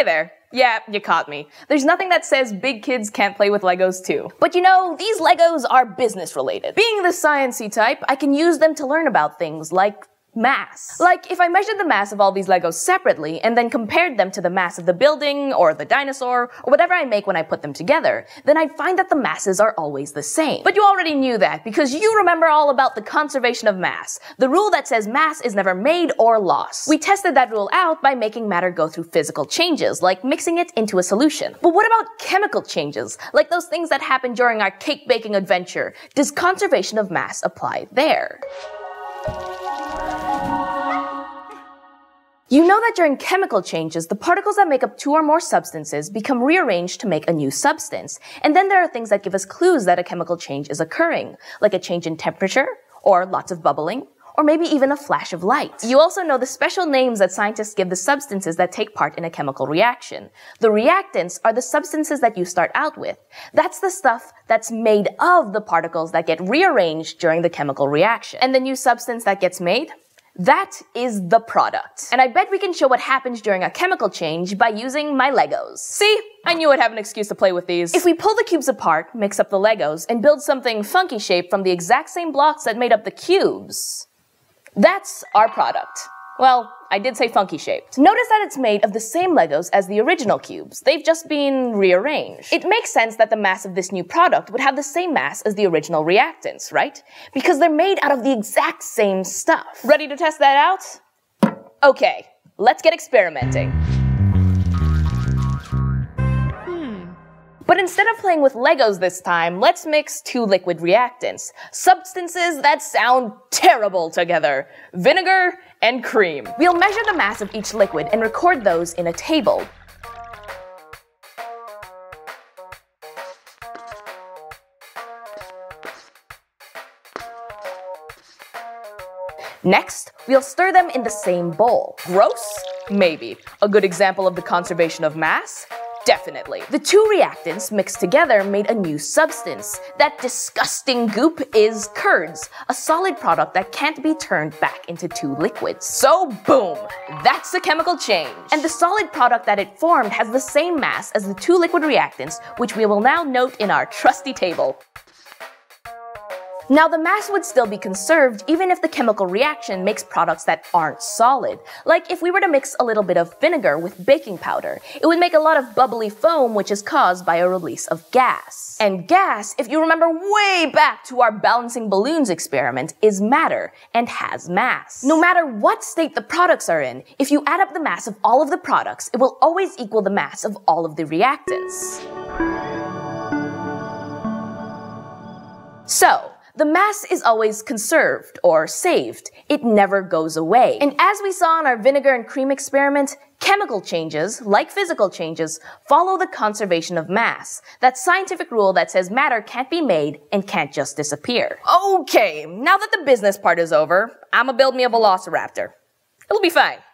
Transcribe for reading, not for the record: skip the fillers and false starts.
Hi there. Yeah, you caught me. There's nothing that says big kids can't play with Legos too. But you know, these Legos are business related. Being the science-y type, I can use them to learn about things like mass. Like, if I measured the mass of all these Legos separately and then compared them to the mass of the building or the dinosaur or whatever I make when I put them together, then I'd find that the masses are always the same. But you already knew that because you remember all about the conservation of mass, the rule that says mass is never made or lost. We tested that rule out by making matter go through physical changes, like mixing it into a solution. But what about chemical changes, like those things that happen during our cake baking adventure? Does conservation of mass apply there? You know that during chemical changes, the particles that make up two or more substances become rearranged to make a new substance. And then there are things that give us clues that a chemical change is occurring, like a change in temperature, or lots of bubbling, or maybe even a flash of light. You also know the special names that scientists give the substances that take part in a chemical reaction. The reactants are the substances that you start out with. That's the stuff that's made of the particles that get rearranged during the chemical reaction. And the new substance that gets made? That is the product. And I bet we can show what happens during a chemical change by using my Legos. See? I knew I'd have an excuse to play with these. If we pull the cubes apart, mix up the Legos, and build something funky shaped from the exact same blocks that made up the cubes, that's our product. Well, I did say funky shaped. Notice that it's made of the same Legos as the original cubes. They've just been rearranged. It makes sense that the mass of this new product would have the same mass as the original reactants, right? Because they're made out of the exact same stuff. Ready to test that out? Okay, let's get experimenting. But instead of playing with Legos this time, let's mix two liquid reactants. Substances that sound terrible together. Vinegar and cream. We'll measure the mass of each liquid and record those in a table. Next, we'll stir them in the same bowl. Gross? Maybe. A good example of the conservation of mass? Definitely. The two reactants mixed together made a new substance. That disgusting goop is curds, a solid product that can't be turned back into two liquids. So boom! That's a chemical change. And the solid product that it formed has the same mass as the two liquid reactants, which we will now note in our trusty table. Now, the mass would still be conserved even if the chemical reaction makes products that aren't solid. Like if we were to mix a little bit of vinegar with baking powder, it would make a lot of bubbly foam which is caused by a release of gas. And gas, if you remember way back to our balancing balloons experiment, is matter and has mass. No matter what state the products are in, if you add up the mass of all of the products, it will always equal the mass of all of the reactants. So, the mass is always conserved, or saved. It never goes away. And as we saw in our vinegar and cream experiment, chemical changes, like physical changes, follow the conservation of mass. That scientific rule that says matter can't be made and can't just disappear. Okay, now that the business part is over, I'ma build me a velociraptor. It'll be fine.